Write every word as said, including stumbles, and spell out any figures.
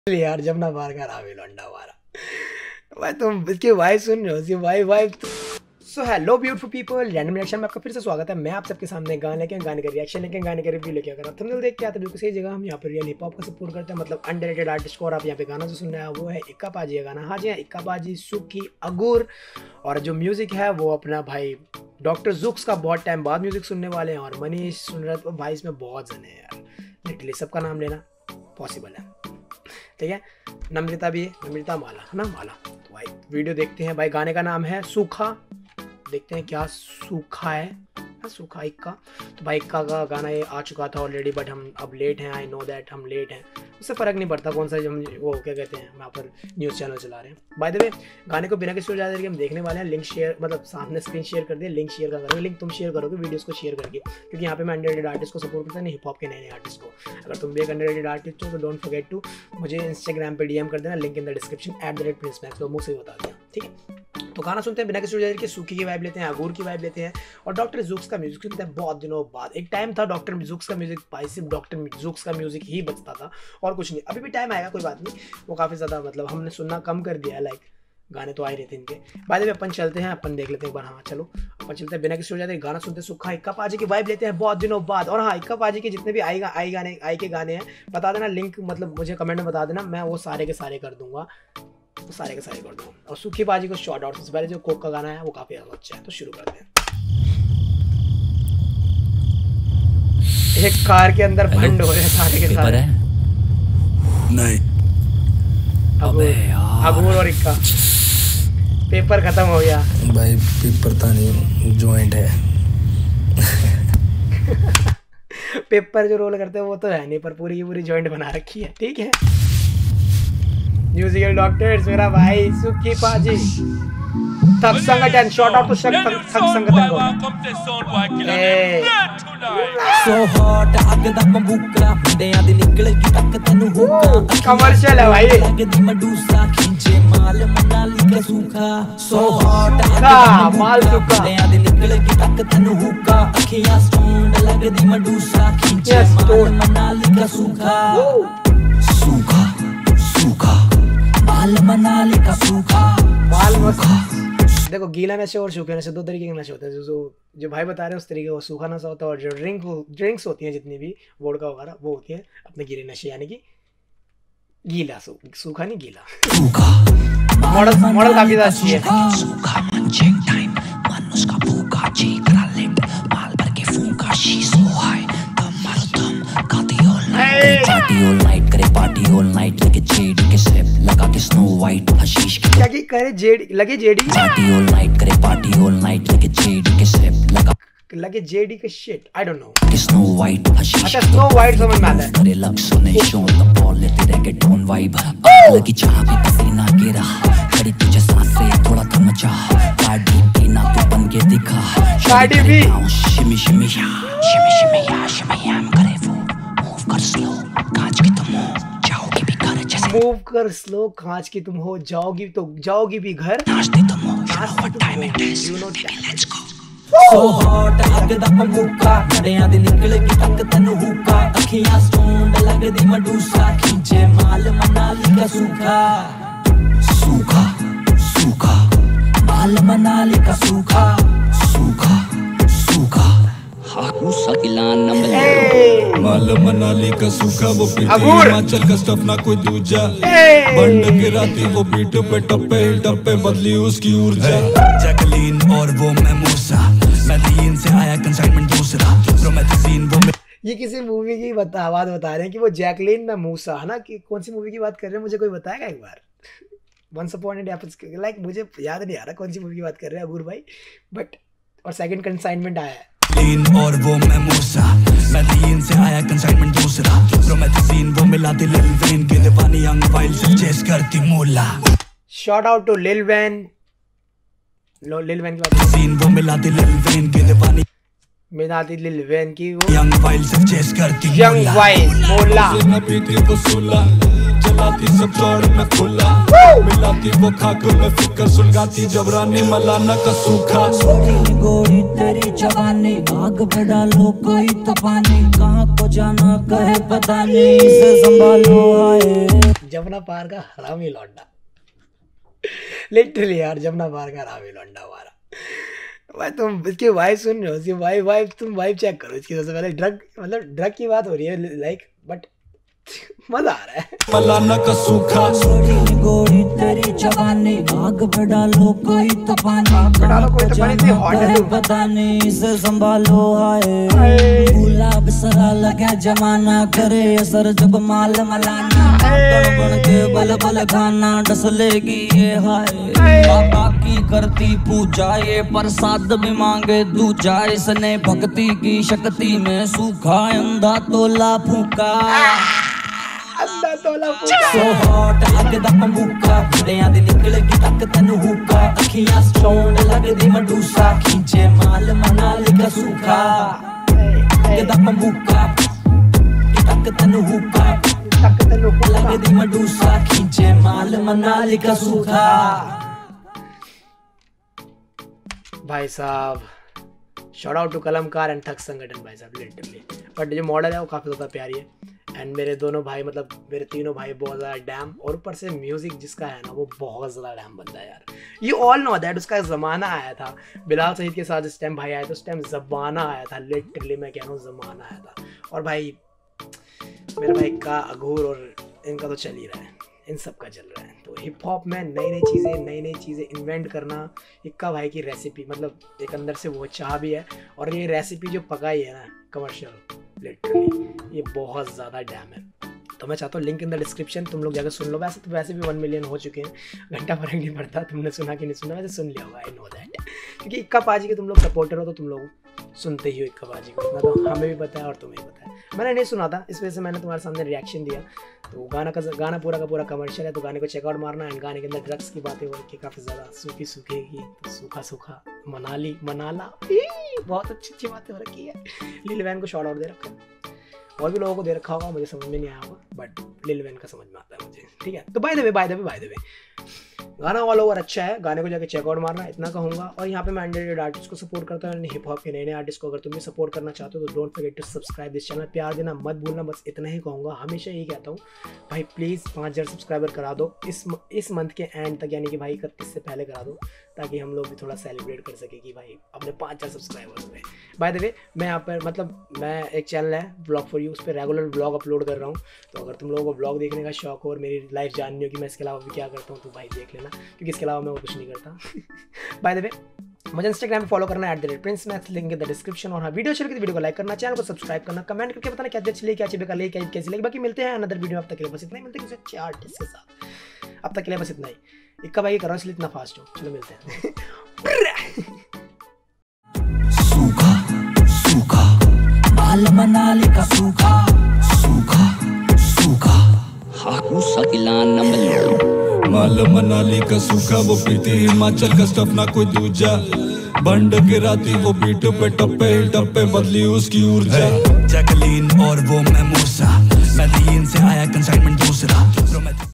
यार जब ना बाहर का रावी लौंडा मारा भाई, तुम इसकी वाइफ सुन रहे हो, इसकी wife wife so hello beautiful people, random reaction में आपका फिर से स्वागत है। मैं आप सबके सामने गाने लेके गाने का रिएक्शन लेके गाने का रिव्यू लेके अगर आप थंबनेल देख के आते बिल्कुल सही जगह। हम यहाँ पर रियल हिप हॉप का सपोर्ट करते हैं, मतलब अंडररेटेड आर्टिस्ट को। और आप यहाँ पे गाना जो सुन रहे हैं वो है इक्का पाजी का गाना। हाँ जी, इक्का पाजी, सुखी, अगूर, और जो म्यूजिक है वो अपना भाई डॉक्टर जुक्स का। बहुत टाइम बाद म्यूजिक सुनने वाले हैं और मनीष सुन रहे तो भाई इसमें बहुत जने हैं यार, लिटरली सबका नाम लेना पॉसिबल है, ठीक है। नम्रता भी है, नम्रता माला है ना, माला। तो भाई वीडियो देखते हैं। भाई गाने का नाम है सूखा, देखते हैं क्या सूखा है। हाँ सूखा इक्का। तो भाई इक्का का गाना ये आ चुका था ऑलरेडी, बट हम अब लेट हैं। आई नो दैट हम लेट हैं, उससे फ़र्क नहीं पड़ता कौन सा हम वो क्या कहते हैं, वहाँ पर न्यूज़ चैनल चला रहे हैं। बाय द वे गाने को बिना किसी ज़्यादा हम देखने वाले हैं। लिंक शेयर, मतलब सामने स्क्रीन शेयर कर दिया, लिंक शेयर का करोगे, लिंक तुम शेयर करोगे वीडियोस को शेयर करके, क्योंकि यहाँ पे मैं अंडररेटेड आर्टिस्ट को सपोर्ट करता नहीं, हिप हॉप के नए नए आर्टिस्ट को। अगर तुम भी एक अंडररेटेड आर्टिस्ट हो तो डोंट फॉरगेट टू मुझे इंस्टाग्राम पर डीएम कर देना, link in the description at the rate Prince max, तो मुँह से बता दिया, ठीक है। तो गाना सुनते हैं बिना किसी वजह के, सूखी की वाइब लेते हैं, अगूर की वाइब लेते हैं और डॉक्टर जुक्स का म्यूजिक सुनते हैं। बहुत दिनों बाद एक टाइम था डॉक्टर जुक्स का म्यूजिक, भाई सिर्फ डॉक्टर जुक्स का म्यूजिक ही बजता था और कुछ नहीं। अभी भी टाइम आएगा, कोई बात नहीं, वो काफ़ी ज़्यादा मतलब हमने सुनना कम कर दिया है। लाइक गाने तो आ ही रहे थे इनके। बाद में अपन चलते हैं, अपन देख लेते हैं एक बार। हाँ चलो अपन चलते हैं बिना किसी वजह गाना सुनते हैं, सूखा इक्का पाजी की वाइब लेते हैं बहुत दिनों बाद। और हाँ, इक्का पाजी के जितने भी आई आई गाने आई के गाने हैं बता देना, लिंक मतलब मुझे कमेंट में बता देना, मैं वो सारे के सारे कर दूंगा, तो सारे के सारे कर दूंगा। और सूखी बाजी को शॉर्ट आउट सबसे पहले जो कोक का गाना है वो काफी अच्छा है, तो शुरू करते हैं। एक कार के अंदर भंड हो रहे हैं सारे के सारे। नहीं अबे यार, अगूर और इक्का। पेपर खत्म हो गया भाई, पेपर था नहीं, जॉइंट है। पेपर जो रोल करते हैं वो तो है नहीं, पर पूरी की पूरी जॉइंट बना रखी है, ठीक है। म्यूजिकल डॉक्टर्स मेरा भाई सुखी पाजी, थक संगठन, शॉर्ट आउट टू थक संगठन को। ए सो हॉट अग दा बंबूका, मुंडियां दी निकलेगी तक तैनू हुक्का। कमर्शियल है भाई, लगदी मडूसा खींचे माल मनाली का सूखा। सो हॉट अग दा माल सूखा, मुंडियां दी निकलेगी तक तैनू हुक्का। अखियां स्टोन लगदी मडूसा खींचे माल मनाली का सूखा। सूखा सूखा माल मनाली का सूखा, माल सूखा। देखो गीला नशे और सूखे नशे दो तरीके के नशे होते हैं। जो जो भाई बता रहे हैं उस तरीके वो सूखा नशा होता है, और जो ड्रिंक ड्रिंक्स होती हैं जितनी भी वोडका वगैरह वो होती है अपने गीले नशे, यानी कि गीला सू, सूखा नहीं गीला। मॉडल मॉडल काफी अच्छी है। सूखा मंचिंग टाइम मन उसका भूखा जी करा लिट माल भर के फूंका। शी सो हाई दम मारो दम खाती all night, party all night करे पार्टी ऑल नाइट। लगे जेडी के स्टेप लगा के स्नो वाइट हशीश की क्या की करे जेडी लगे जेडी पार्टी ऑल नाइट करे पार्टी ऑल नाइट। लगे जेडी के स्टेप लगा लगे जेडी का shit, I don't know. Snow white hashish, अच्छा स्नो वाइट समझ में आता है। करे लक्ष्य ने शो द बॉल लेते रह टोन वाइब लगी जहां भी पसीना गिरा। खड़ी तुझे सांसें थोड़ा थम जा, गाड़ी पीना तू बन के दिखा। गाड़ी भी शिमी शिमी या शिमी शिमी या शिमी या करे वो मूव कर स्लो कांच की तुम हो जाओगी भी घर जैसे। मूव कर स्लो कांच की तुम हो जाओगी तो जाओगी भी घर। नाचते तुम हो you know what time it is, you know let's go. So hot अग दा बंबूका, मुंडियां दी निकलेगी तक तैनू हुक्का। अखियां स्टोन लगदी मडूसा खींचे माल मनाली का सूखा। सूखा सूखा माल मनाली का सूखा। सूखा सूखा हाकूसा किलान नंबर माल मनाली का सूखा, वो पीटे हिमाचल का स्टफ ना कोई दूजा। बंड गिराती वो बीट पे टप्पे टप्पे बदली उसकी ऊर्जा। जैकलीन और वो मेमोसा, मैलीन से आया कंसाइनमेंट दूसरा। प्रोमेथेजिन वो ये किसी मूवी की बता बात बता रहे हैं कि वो जैकलीन ना मूसा है ना, कि कौन सी मूवी की बात कर रहे हैं, मुझे कोई बताएगा एक बार। Once upon a day, like मुझे याद नहीं आ रहा कौन सी मूवी की बात कर रहे हैं अगूर भाई, बट और सेकंड कंसाइनमेंट आया है। लीन और वो मेमोसा, मैलीन से आया कंसाइनमेंट दूसरा। प्रोमेथेजिन वो मिला दी लिल वेन की दीवानी, यंग वाइल्ड से चेस करती मोला। Shout out to Lil Wayne, लो लिल वैन की बात। सीन वो मिला दी लिल वेन की दीवानी, मिला दी लिल वैन की वो यंग वाइल्ड से चेस करती मोला। यंग वाइल्ड मोला ना पीती वो सुला, जलाती सब चौड़ में खुला। मिलाती वो खाक में फिकर सुलगाती जबरानी मलाना का सूखा। छोटी गोरी तेरी जवानी, आग पे डालो कोई तो पानी। कहाँ को जाना कहे पता नहीं, इसे संभालो आए। जमुना पार का हरामी लौंडा, लिटरली यार जमुना पार का हरामी लौंडा हमारा। भाई तुम इसकी वाइब सुन रहे हो, इसकी वाइब वाइब तुम वाइब चेक करो इसकी। सबसे पहले ड्रग मतलब ड्रग की बात हो रही है लाइक, बट मजा आ रहा है। मलाना का सूखा गोरी गोरी तेरी जवानी, आग पे डालो कोई तो पानी, डालो कोई तो पानी, इतनी हॉट है तुम। पता नहीं इसे संभालो हाय, गुलाब सरा लगे जमाना, करे असर जब माल मलाना, बन बन के बल बल खाना डस लेगी ये हाय। बाबा की करती पूजा, ये प्रसाद भी मांगे दूजा, इसने भक्ति की शक्ति में सूखा अंधा तोला फूका। अंधा तोला फूका So hot लगदा पंबूका, बड़ियां दी निकलेगी तक तैनू हुक्का, अखियां स्टोन लगदी मडूसा, खींचे माल मनाली का सूखा। लगदा पंबूका तक तैनू हुक्का, तक तैनू हुक्का लगदी मडूसा, खींचे माल मनाली का सूखा। भाई साहब shout out to Kalamkaar and थक संगठन भाई साहब लिटरली। बट जो मॉडल है वो काफ़ी ज़्यादा प्यारी है। एंड मेरे दोनों भाई मतलब मेरे तीनों भाई बहुत ज़्यादा डैम, और ऊपर से म्यूज़िक जिसका है ना वो बहुत ज़्यादा डैम बनता है यार। यू ऑल नो दैट उसका ज़माना आया था, बिलाल सईद के साथ जिस टाइम भाई आया था उस टाइम ज़माना आया था, लिटरली मैं कह रहा हूँ ज़माना आया था। और भाई मेरे भाई का अघूर और इनका तो चल ही रहा है, इन सब का चल रहा है। तो हिप हॉप में नई नई चीज़ें नई नई चीज़ें इन्वेंट करना इक्का भाई की रेसिपी, मतलब एक अंदर से वो चाह भी है। और ये रेसिपी जो पकाई है ना कमर्शियल, लिटरली ये बहुत ज़्यादा डैम है। तो मैं चाहता हूँ लिंक इन द डिस्क्रिप्शन, तुम लोग जाकर सुन लो। वैसे तो वैसे भी वन मिलियन हो चुके हैं, घंटा फर्क नहीं पड़ता तुमने सुना कि नहीं सुना, वैसे सुन लिया होगा, आई नो दैट। क्योंकि इक्का पाजी के तुम लोग सपोर्टर हो तो तुम लोग सुनते ही हो इक्का पाजी को, इतना तो हमें भी पता है और तुम्हें भी पता है। मैंने नहीं सुना था, इस वजह से मैंने तुम्हारे सामने रिएक्शन दिया। तो गाना का गाना पूरा का पूरा कमर्शियल है, तो गाने को चेकआउट मारना। एंड गाने के अंदर ड्रग्स की बातें हो रही है काफ़ी ज़्यादा, सूखी सूखेगी तो सूखा सूखा मनाली मनाला, बहुत अच्छी अच्छी बातें हो रखी है। लिल वैन को शॉर्ट आउट दे रखा है, और भी लोगों को दे रखा होगा, मुझे समझ में नहीं आया होगा, बट लिल वैन का समझ में आता है मुझे, ठीक है। तो by the way by the way by the way गाना ऑल ओवर अच्छा है, गाने को जाके चेकआउट मारना, इतना कहूँगा। और यहाँ पे मैं अंडररेटेड आर्टिस्ट को सपोर्ट करता हूँ, हिप हॉप के नए नए आर्टिस्ट को अगर तुम भी सपोर्ट करना चाहते हो तो don't forget to subscribe this channel, प्यार देना मत भूलना, बस इतना ही कहूँगा। हमेशा यही कहता हूँ भाई, प्लीज़ पाँच हज़ार सब्सक्राइबर करा दो इस इस मंथ के एंड तक, यानी कि भाई इकतीस से पहले करा दो, ताकि हम लोग भी थोड़ा सेलिब्रेट कर सके कि भाई अपने पाँच हज़ार सब्सक्राइबर हुए। बाय द वे मैं यहाँ पर मतलब मैं एक चैनल है ब्लॉग फॉर यू, उस पर रेगुलर ब्लॉग अपलोड कर रहा हूँ। तो अगर तुम लोगों को ब्लॉग देखने का शौक हो और मेरी लाइफ जाननी हो कि मैं इसके अलावा भी क्या करता हूँ, तो भाई देख लेना, क्योंकि इसके अलावा मैं वो कुछ नहीं करता। बाय द वे मुझे इंस्टाग्राम पे फॉलो करना है at the rate Prince Max, link in the description. और हाँ, वीडियो अच्छी लगी तो वीडियो को लाइक करना, चैनल को सब्सक्राइब करना, कमेंट करके बताना क्या अच्छी लगी, क्या अच्छी लगी, क्या कैसी लगी। बाकी मिलते हैं अनदर वीडियो, अब तक के लिए बस इतना ही, मिलते हैं किसी अच्छे आर्टिस्ट के साथ। अब तक के लिए बस इतना ही, इक्का भाई करो इसलिए इतना फास्ट हो, चलो मिलते हैं। सूखा सूखा माल मनाली का सूखा, सूखा सूखा हाकूसा किला नंबर माल मनाली का सूखा, वो पीती हिमाचल का स्टफ ना कोई दूजा, बंड गिराती वो बीट पे टप्पे टप्पे बदली उसकी ऊर्जा। जैकलीन और वो मैं मूसा, मेडलिन से आया कंसाइनमेंट दूसरा।